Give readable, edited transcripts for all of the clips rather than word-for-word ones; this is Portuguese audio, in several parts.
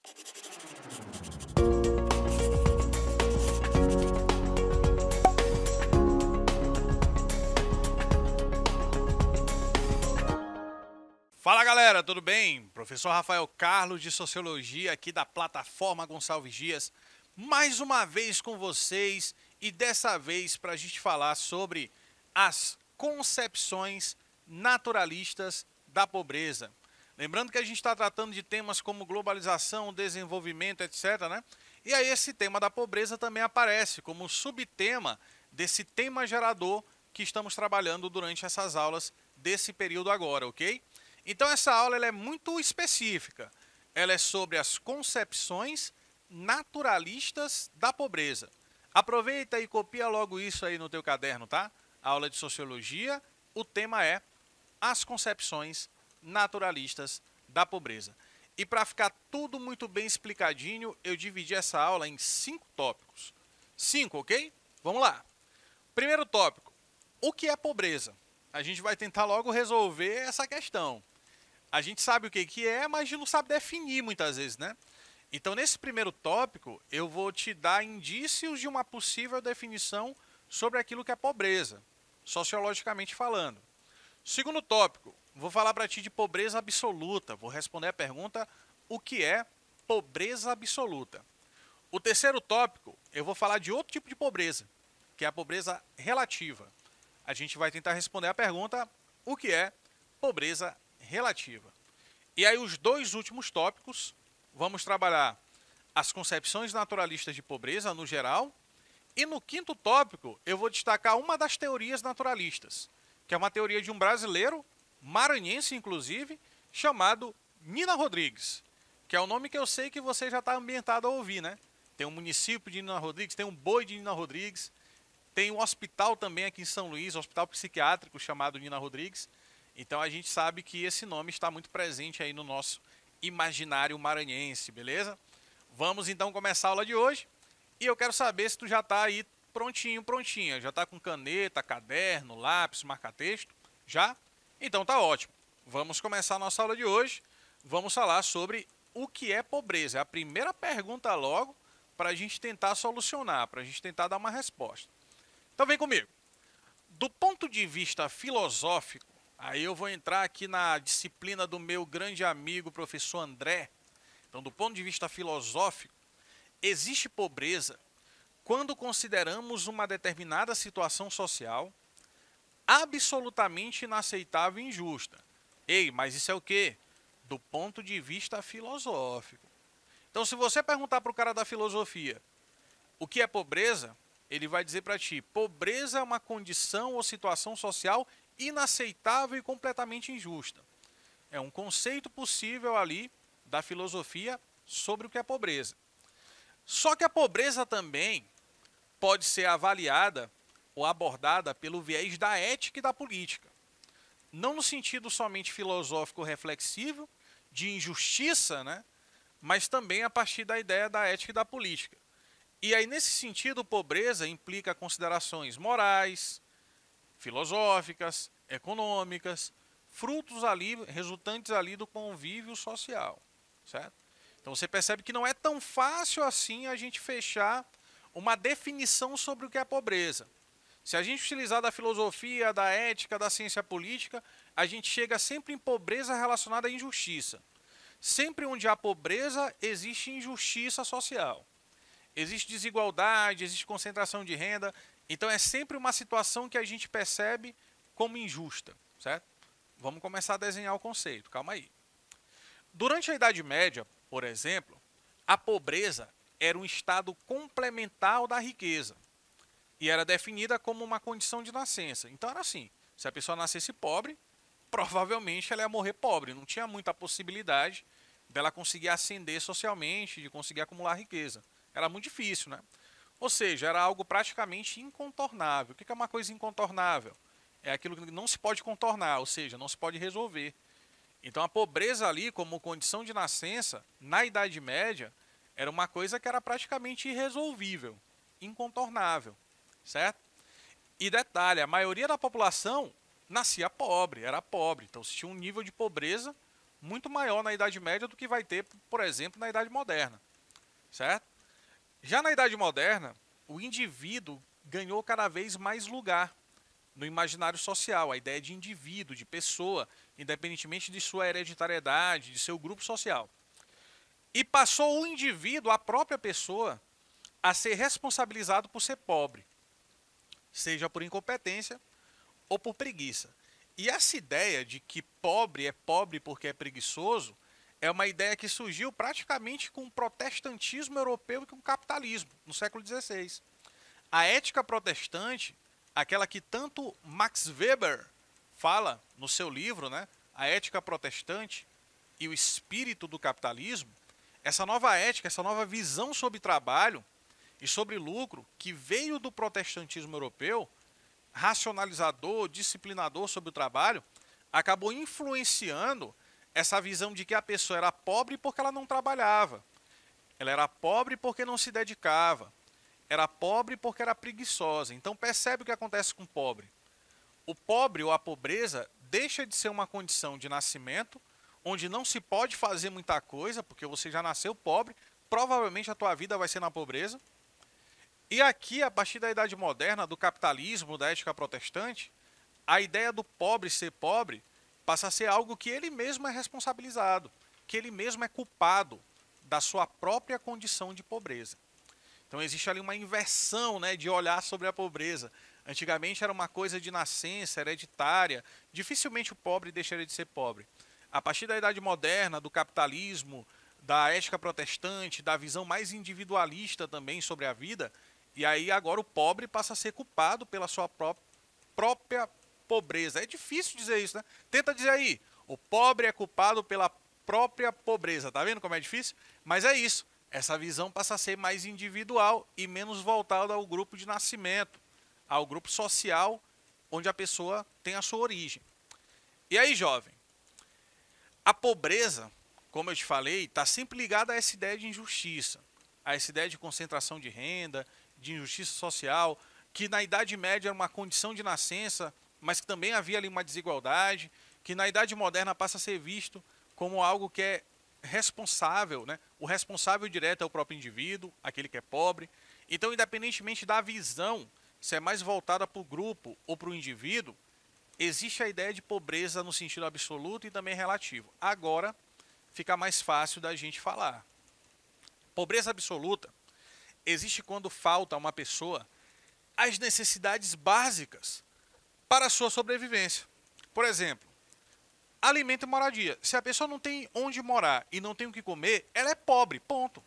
Fala galera, tudo bem? Professor Rafael Carlos de Sociologia aqui da plataforma Gonçalves Dias, mais uma vez com vocês e dessa vez para a gente falar sobre as concepções naturalistas da pobreza. Lembrando que a gente está tratando de temas como globalização, desenvolvimento, etc, né? E aí esse tema da pobreza também aparece como subtema desse tema gerador que estamos trabalhando durante essas aulas desse período agora, ok? Então essa aula ela é muito específica, ela é sobre as concepções naturalistas da pobreza. Aproveita e copia logo isso aí no teu caderno, tá? A aula de Sociologia, o tema é as concepções naturalistas da pobreza. E para ficar tudo muito bem explicadinho, eu dividi essa aula em 5 tópicos. 5, ok? Vamos lá. Primeiro tópico, o que é pobreza? A gente vai tentar logo resolver essa questão. A gente sabe o que é, mas a gente não sabe definir muitas vezes, né? Então, nesse primeiro tópico, eu vou te dar indícios de uma possível definição sobre aquilo que é pobreza, sociologicamente falando. Segundo tópico, vou falar para ti de pobreza absoluta. Vou responder a pergunta, o que é pobreza absoluta? O terceiro tópico, eu vou falar de outro tipo de pobreza, que é a pobreza relativa. A gente vai tentar responder a pergunta, o que é pobreza relativa. E aí os dois últimos tópicos, vamos trabalhar as concepções naturalistas de pobreza no geral, e no quinto tópico eu vou destacar uma das teorias naturalistas, que é uma teoria de um brasileiro, maranhense inclusive, chamado Nina Rodrigues, que é o nome que eu sei que você já está ambientado a ouvir, né? Tem um município de Nina Rodrigues, tem um boi de Nina Rodrigues, tem um hospital também aqui em São Luís, um hospital psiquiátrico chamado Nina Rodrigues. Então a gente sabe que esse nome está muito presente aí no nosso imaginário maranhense, beleza? Vamos então começar a aula de hoje. E eu quero saber se tu já está aí prontinha. Já está com caneta, caderno, lápis, marca-texto? Já? Então tá ótimo. Vamos começar a nossa aula de hoje. Vamos falar sobre o que é pobreza. É a primeira pergunta logo para a gente tentar solucionar, para a gente tentar dar uma resposta. Então vem comigo. Do ponto de vista filosófico, aí eu vou entrar aqui na disciplina do meu grande amigo, professor André. Então, do ponto de vista filosófico, existe pobreza quando consideramos uma determinada situação social absolutamente inaceitável e injusta. Ei, mas isso é o quê? Do ponto de vista filosófico. Então, se você perguntar para o cara da filosofia o que é pobreza, ele vai dizer para ti, pobreza é uma condição ou situação social inaceitável e completamente injusta. É um conceito possível ali da filosofia sobre o que é pobreza. Só que a pobreza também pode ser avaliada ou abordada pelo viés da ética e da política. Não no sentido somente filosófico reflexivo, de injustiça, né? Mas também a partir da ideia da ética e da política. E aí, nesse sentido, pobreza implica considerações morais, filosóficas, econômicas, frutos ali, resultantes ali do convívio social, certo? Então você percebe que não é tão fácil assim a gente fechar uma definição sobre o que é pobreza. Se a gente utilizar da filosofia, da ética, da ciência política, a gente chega sempre em pobreza relacionada à injustiça. Sempre onde há pobreza, existe injustiça social. Existe desigualdade, existe concentração de renda. Então é sempre uma situação que a gente percebe como injusta, certo? Vamos começar a desenhar o conceito, calma aí. Durante a Idade Média, por exemplo, a pobreza era um estado complementar da riqueza e era definida como uma condição de nascença. Então era assim, se a pessoa nascesse pobre, provavelmente ela ia morrer pobre, não tinha muita possibilidade dela conseguir ascender socialmente, de conseguir acumular riqueza. Era muito difícil, né? Ou seja, era algo praticamente incontornável. O que é uma coisa incontornável? É aquilo que não se pode contornar, ou seja, não se pode resolver. Então a pobreza ali, como condição de nascença, na Idade Média, era uma coisa que era praticamente irresolvível, incontornável, certo? E detalhe, a maioria da população nascia pobre, era pobre. Então se tinha um nível de pobreza muito maior na Idade Média do que vai ter, por exemplo, na Idade Moderna, certo? Já na Idade Moderna, o indivíduo ganhou cada vez mais lugar no imaginário social, a ideia de indivíduo, de pessoa, independentemente de sua hereditariedade, de seu grupo social. E passou o indivíduo, a própria pessoa, a ser responsabilizado por ser pobre, seja por incompetência ou por preguiça. E essa ideia de que pobre é pobre porque é preguiçoso é uma ideia que surgiu praticamente com o protestantismo europeu e com o capitalismo, no século XVI. A ética protestante, aquela que tanto Max Weber fala no seu livro, né, A Ética Protestante e o Espírito do Capitalismo, essa nova ética, essa nova visão sobre trabalho e sobre lucro que veio do protestantismo europeu, racionalizador, disciplinador sobre o trabalho, acabou influenciando essa visão de que a pessoa era pobre porque ela não trabalhava. Ela era pobre porque não se dedicava. Era pobre porque era preguiçosa. Então percebe o que acontece com o pobre. O pobre ou a pobreza deixa de ser uma condição de nascimento, onde não se pode fazer muita coisa, porque você já nasceu pobre, provavelmente a tua vida vai ser na pobreza. E aqui, a partir da Idade Moderna, do capitalismo, da ética protestante, a ideia do pobre ser pobre passa a ser algo que ele mesmo é responsabilizado, que ele mesmo é culpado da sua própria condição de pobreza. Então existe ali uma inversão, né, de olhar sobre a pobreza. Antigamente era uma coisa de nascença, hereditária, dificilmente o pobre deixaria de ser pobre. A partir da Idade Moderna, do capitalismo, da ética protestante, da visão mais individualista também sobre a vida, e aí agora o pobre passa a ser culpado pela sua própria pobreza. É difícil dizer isso, né? Tenta dizer aí, o pobre é culpado pela própria pobreza. Tá vendo como é difícil? Mas é isso. Essa visão passa a ser mais individual e menos voltada ao grupo de nascimento, ao grupo social onde a pessoa tem a sua origem. E aí, jovem, a pobreza, como eu te falei, está sempre ligada a essa ideia de injustiça, a essa ideia de concentração de renda, de injustiça social, que na Idade Média era uma condição de nascença, mas que também havia ali uma desigualdade, que na Idade Moderna passa a ser visto como algo que é responsável, né? O responsável direto é o próprio indivíduo, aquele que é pobre. Então, independentemente da visão, se é mais voltada para o grupo ou para o indivíduo, existe a ideia de pobreza no sentido absoluto e também relativo. Agora, fica mais fácil da gente falar. Pobreza absoluta existe quando falta a uma pessoa as necessidades básicas para a sua sobrevivência. Por exemplo, alimento e moradia. Se a pessoa não tem onde morar e não tem o que comer, ela é pobre, ponto.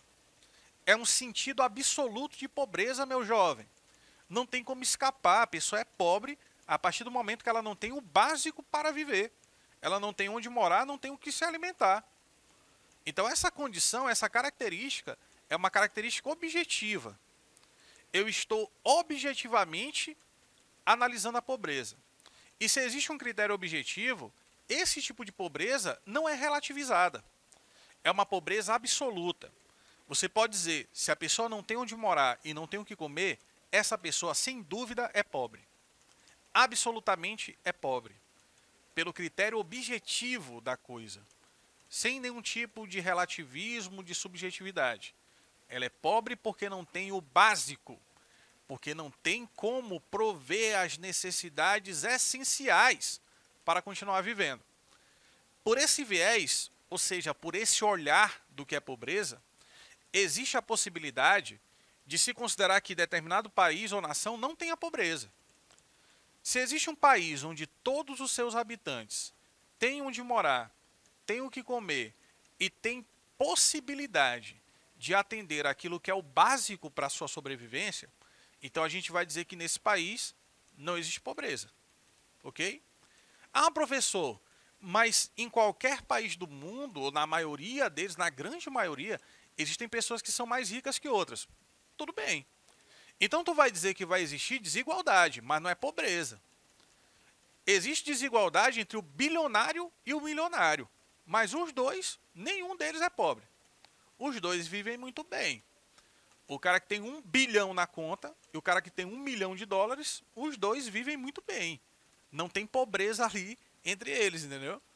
É um sentido absoluto de pobreza, meu jovem. Não tem como escapar, a pessoa é pobre a partir do momento que ela não tem o básico para viver. Ela não tem onde morar, não tem o que se alimentar. Então essa condição, essa característica, é uma característica objetiva. Eu estou objetivamente analisando a pobreza. E se existe um critério objetivo, esse tipo de pobreza não é relativizada. É uma pobreza absoluta. Você pode dizer, se a pessoa não tem onde morar e não tem o que comer, essa pessoa, sem dúvida, é pobre. Absolutamente é pobre. Pelo critério objetivo da coisa. Sem nenhum tipo de relativismo, de subjetividade. Ela é pobre porque não tem o básico. Porque não tem como prover as necessidades essenciais para continuar vivendo. Por esse viés, ou seja, por esse olhar do que é pobreza, existe a possibilidade de se considerar que determinado país ou nação não tenha pobreza. Se existe um país onde todos os seus habitantes têm onde morar, têm o que comer e têm possibilidade de atender aquilo que é o básico para a sua sobrevivência, então a gente vai dizer que nesse país não existe pobreza. Ok? Ah, professor, mas em qualquer país do mundo, ou na maioria deles, na grande maioria, existem pessoas que são mais ricas que outras. Tudo bem. Então tu vai dizer que vai existir desigualdade, mas não é pobreza. Existe desigualdade entre o bilionário e o milionário, mas os dois, nenhum deles é pobre. Os dois vivem muito bem. O cara que tem 1 bilhão na conta e o cara que tem 1 milhão de dólares, os dois vivem muito bem. Não tem pobreza ali entre eles, entendeu?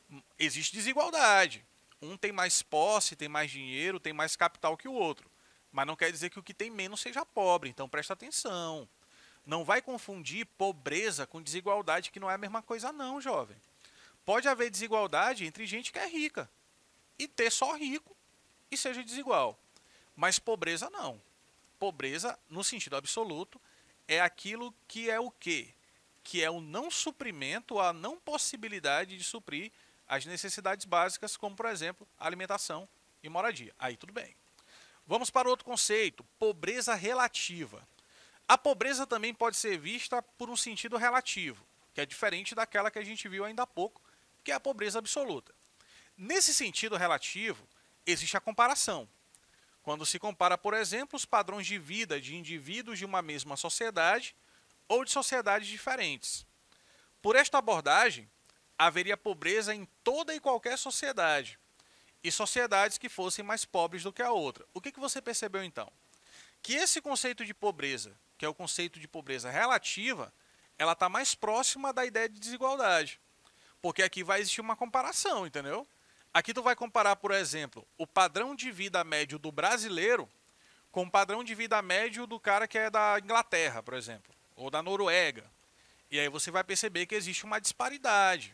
Existe desigualdade. Um tem mais posse, tem mais dinheiro, tem mais capital que o outro. Mas não quer dizer que o que tem menos seja pobre. Então presta atenção. Não vai confundir pobreza com desigualdade, que não é a mesma coisa não, jovem. Pode haver desigualdade entre gente que é rica e ter só rico e seja desigual. Mas pobreza não. Pobreza, no sentido absoluto, é aquilo que é o quê? Que é o não suprimento, a não possibilidade de suprir as necessidades básicas, como, por exemplo, alimentação e moradia. Aí tudo bem. Vamos para outro conceito, pobreza relativa. A pobreza também pode ser vista por um sentido relativo, que é diferente daquela que a gente viu ainda há pouco, que é a pobreza absoluta. Nesse sentido relativo, existe a comparação. Quando se compara, por exemplo, os padrões de vida de indivíduos de uma mesma sociedade ou de sociedades diferentes. Por esta abordagem, haveria pobreza em toda e qualquer sociedade, e sociedades que fossem mais pobres do que a outra. O que você percebeu então? Que esse conceito de pobreza, que é o conceito de pobreza relativa, ela está mais próxima da ideia de desigualdade. Porque aqui vai existir uma comparação, entendeu? Aqui tu vai comparar, por exemplo, o padrão de vida médio do brasileiro com o padrão de vida médio do cara que é da Inglaterra, por exemplo, ou da Noruega. E aí você vai perceber que existe uma disparidade.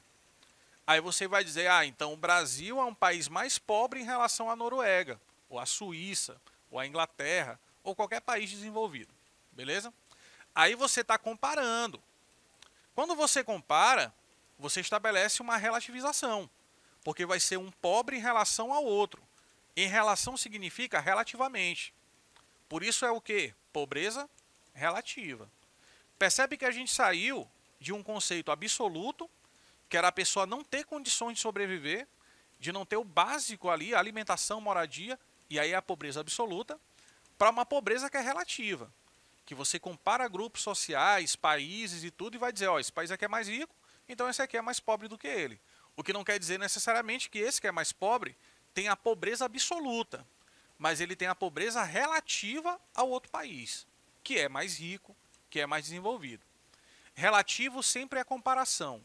Aí você vai dizer, então o Brasil é um país mais pobre em relação à Noruega, ou à Suíça, ou à Inglaterra, ou qualquer país desenvolvido. Beleza? Aí você está comparando. Quando você compara, você estabelece uma relativização, porque vai ser um pobre em relação ao outro. Em relação significa relativamente. Por isso é o quê? Pobreza relativa. Percebe que a gente saiu de um conceito absoluto, que era a pessoa não ter condições de sobreviver, de não ter o básico ali, alimentação, moradia, e aí é a pobreza absoluta, para uma pobreza que é relativa, que você compara grupos sociais, países e tudo, e vai dizer, esse país aqui é mais rico, então esse aqui é mais pobre do que ele. O que não quer dizer necessariamente que esse que é mais pobre tem a pobreza absoluta, mas ele tem a pobreza relativa ao outro país, que é mais rico, que é mais desenvolvido. Relativo sempre é comparação.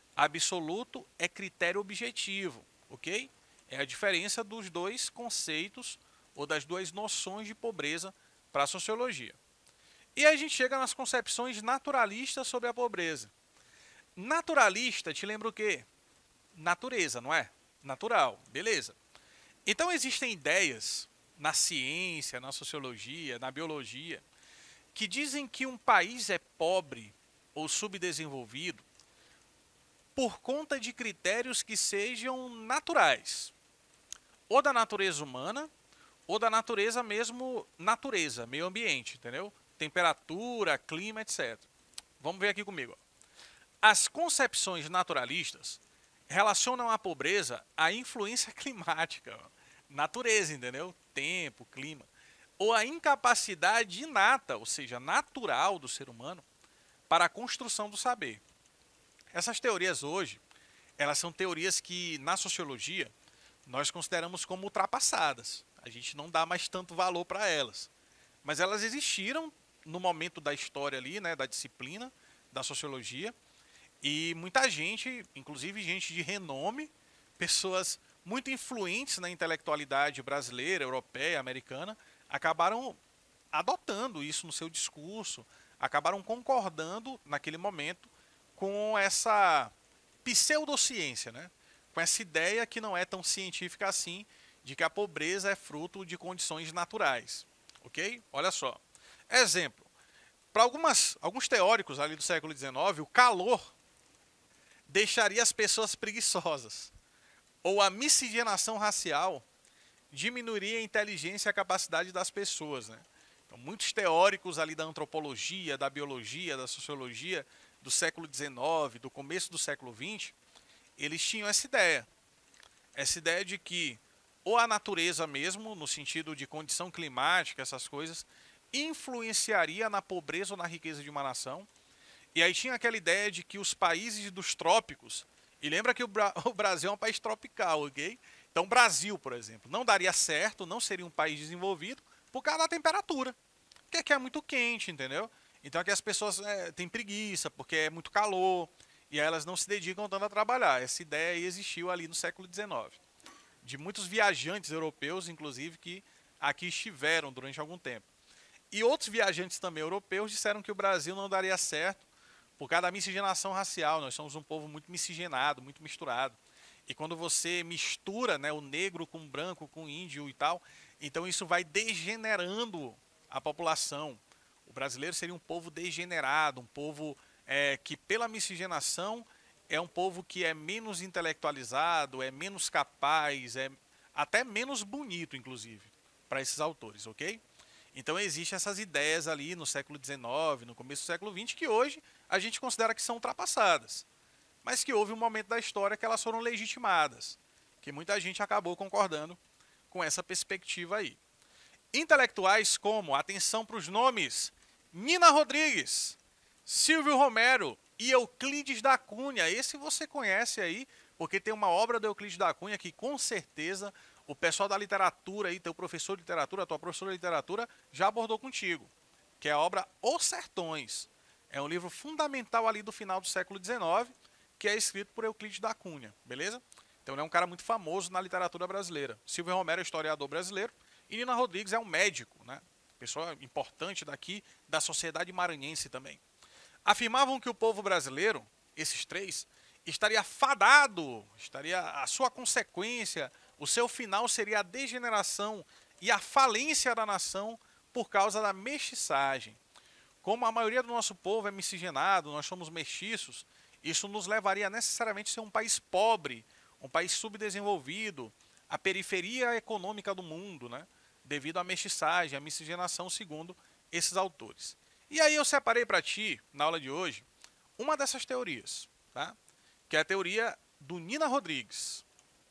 Absoluto é critério objetivo, ok? É a diferença dos dois conceitos ou das duas noções de pobreza para a sociologia. E aí a gente chega nas concepções naturalistas sobre a pobreza. Naturalista te lembra o quê? Natureza, não é? Natural, beleza. Então existem ideias na ciência, na sociologia, na biologia, que dizem que um país é pobre ou subdesenvolvido por conta de critérios que sejam naturais, ou da natureza humana, ou da natureza mesmo, natureza, meio ambiente, entendeu? Temperatura, clima, etc. Vamos ver aqui comigo. As concepções naturalistas relacionam a pobreza à influência climática, natureza, entendeu? Tempo, clima, ou a incapacidade inata, ou seja, natural do ser humano, para a construção do saber. Essas teorias hoje, elas são teorias que na sociologia nós consideramos como ultrapassadas. A gente não dá mais tanto valor para elas. Mas elas existiram no momento da história ali, né, da disciplina da sociologia, e muita gente, inclusive gente de renome, pessoas muito influentes na intelectualidade brasileira, europeia, americana, acabaram adotando isso no seu discurso, acabaram concordando naquele momento com essa pseudociência, né? Com essa ideia que não é tão científica assim, de que a pobreza é fruto de condições naturais. Ok? Olha só. Exemplo. Para alguns teóricos ali do século XIX, o calor deixaria as pessoas preguiçosas. Ou a miscigenação racial diminuiria a inteligência e a capacidade das pessoas, né? Então, muitos teóricos ali da antropologia, da biologia, da sociologia do século XIX, do começo do século XX, eles tinham essa ideia de que ou a natureza mesmo, no sentido de condição climática, essas coisas, influenciaria na pobreza ou na riqueza de uma nação. E aí tinha aquela ideia de que os países dos trópicos, e lembra que o Brasil é um país tropical, ok? Então o Brasil, por exemplo, não daria certo, não seria um país desenvolvido por causa da temperatura, porque aqui é muito quente, entendeu? Então aqui as pessoas têm preguiça, porque é muito calor. e elas não se dedicam tanto a trabalhar. Essa ideia aí existiu ali no século XIX, de muitos viajantes europeus, inclusive, que aqui estiveram durante algum tempo. E outros viajantes também europeus disseram que o Brasil não daria certo por causa da miscigenação racial. Nós somos um povo muito miscigenado, muito misturado. E quando você mistura, né, o negro com o branco, com o índio e tal, então isso vai degenerando a população. O brasileiro seria um povo degenerado, um povo que pela miscigenação é um povo que é menos intelectualizado, é menos capaz, é até menos bonito, inclusive, para esses autores, ok? Então existem essas ideias ali no século XIX, no começo do século XX, que hoje a gente considera que são ultrapassadas, mas que houve um momento da história que elas foram legitimadas, que muita gente acabou concordando com essa perspectiva aí. Intelectuais como, atenção para os nomes, Nina Rodrigues, Silvio Romero e Euclides da Cunha. Esse você conhece aí, porque tem uma obra do Euclides da Cunha que com certeza o pessoal da literatura aí, teu professor de literatura, tua professora de literatura, já abordou contigo, que é a obra Os Sertões. É um livro fundamental ali do final do século XIX, que é escrito por Euclides da Cunha, beleza? Então ele é um cara muito famoso na literatura brasileira. Silvio Romero é historiador brasileiro e Nina Rodrigues é um médico, né? Pessoa importante daqui, da sociedade maranhense também. Afirmavam que o povo brasileiro, esses três, estaria fadado, estaria a sua consequência, o seu final seria a degeneração e a falência da nação por causa da mestiçagem. Como a maioria do nosso povo é miscigenado, nós somos mestiços, isso nos levaria necessariamente a ser um país pobre, um país subdesenvolvido, a periferia econômica do mundo, né? Devido à mestiçagem, à miscigenação, segundo esses autores. E aí eu separei para ti, na aula de hoje, uma dessas teorias, tá? Que é a teoria do Nina Rodrigues.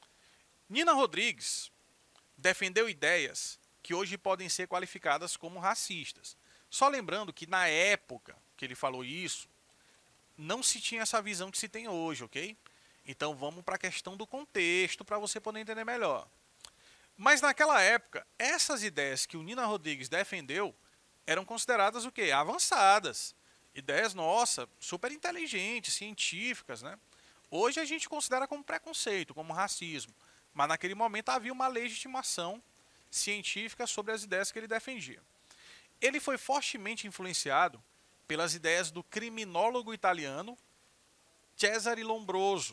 Nina Rodrigues defendeu ideias que hoje podem ser qualificadas como racistas. Só lembrando que na época que ele falou isso, não se tinha essa visão que se tem hoje, ok? Então vamos para a questão do contexto para você poder entender melhor. Mas naquela época, essas ideias que o Nina Rodrigues defendeu eram consideradas o quê? Avançadas. Ideias, nossa, super inteligentes, científicas, né? Hoje a gente considera como preconceito, como racismo. Mas naquele momento havia uma legitimação científica sobre as ideias que ele defendia. Ele foi fortemente influenciado pelas ideias do criminólogo italiano Cesare Lombroso.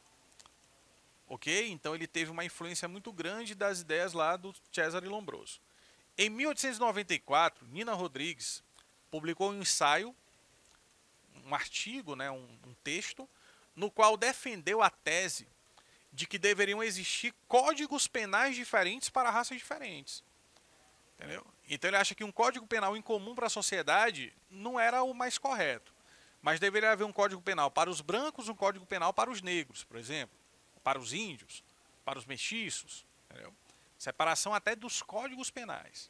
Ok? Então ele teve uma influência muito grande das ideias lá do Cesare Lombroso. Em 1894, Nina Rodrigues publicou um ensaio, um artigo, né, um texto, no qual defendeu a tese de que deveriam existir códigos penais diferentes para raças diferentes. Entendeu? Então ele acha que um código penal em comum para a sociedade não era o mais correto. Mas deveria haver um código penal para os brancos, um código penal para os negros, por exemplo. Para os índios, para os mestiços. Entendeu? Separação até dos códigos penais.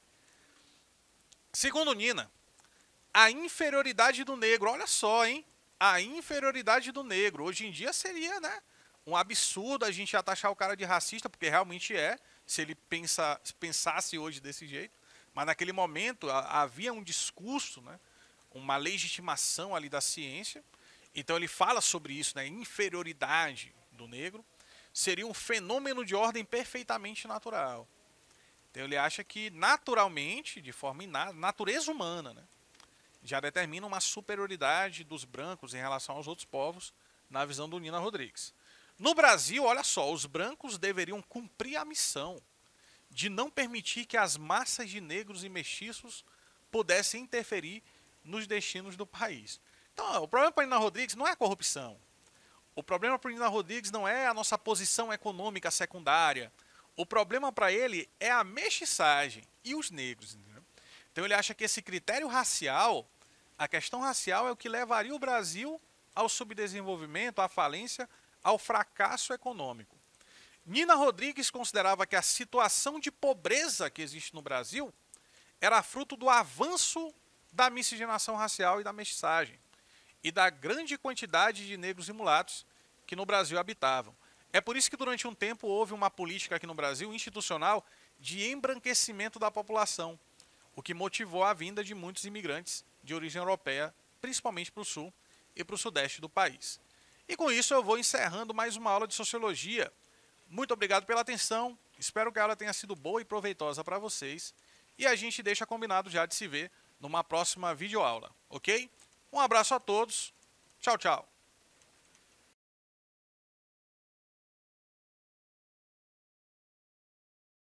Segundo Nina, a inferioridade do negro, olha só, hein? A inferioridade do negro. Hoje em dia seria, né, um absurdo a gente taxar o cara de racista, porque realmente é, se ele pensasse hoje desse jeito. Mas naquele momento havia um discurso, né, uma legitimação ali da ciência. Então ele fala sobre isso, né, inferioridade do negro. Seria um fenômeno de ordem perfeitamente natural. Então ele acha que naturalmente, de forma inata, natureza humana, né, já determina uma superioridade dos brancos em relação aos outros povos, na visão do Nina Rodrigues. No Brasil, olha só, os brancos deveriam cumprir a missão de não permitir que as massas de negros e mestiços pudessem interferir nos destinos do país. Então, o problema para Nina Rodrigues não é a corrupção. O problema para Nina Rodrigues não é a nossa posição econômica secundária. O problema para ele é a mestiçagem e os negros. Entendeu? Então ele acha que esse critério racial, a questão racial é o que levaria o Brasil ao subdesenvolvimento, à falência, ao fracasso econômico. Nina Rodrigues considerava que a situação de pobreza que existe no Brasil era fruto do avanço da miscigenação racial e da mestiçagem e da grande quantidade de negros e mulatos que no Brasil habitavam. É por isso que durante um tempo houve uma política aqui no Brasil institucional de embranquecimento da população, o que motivou a vinda de muitos imigrantes de origem europeia, principalmente para o sul e para o sudeste do país. E com isso eu vou encerrando mais uma aula de Sociologia. Muito obrigado pela atenção, espero que a aula tenha sido boa e proveitosa para vocês. E a gente deixa combinado já de se ver numa próxima videoaula, ok? Um abraço a todos, tchau, tchau.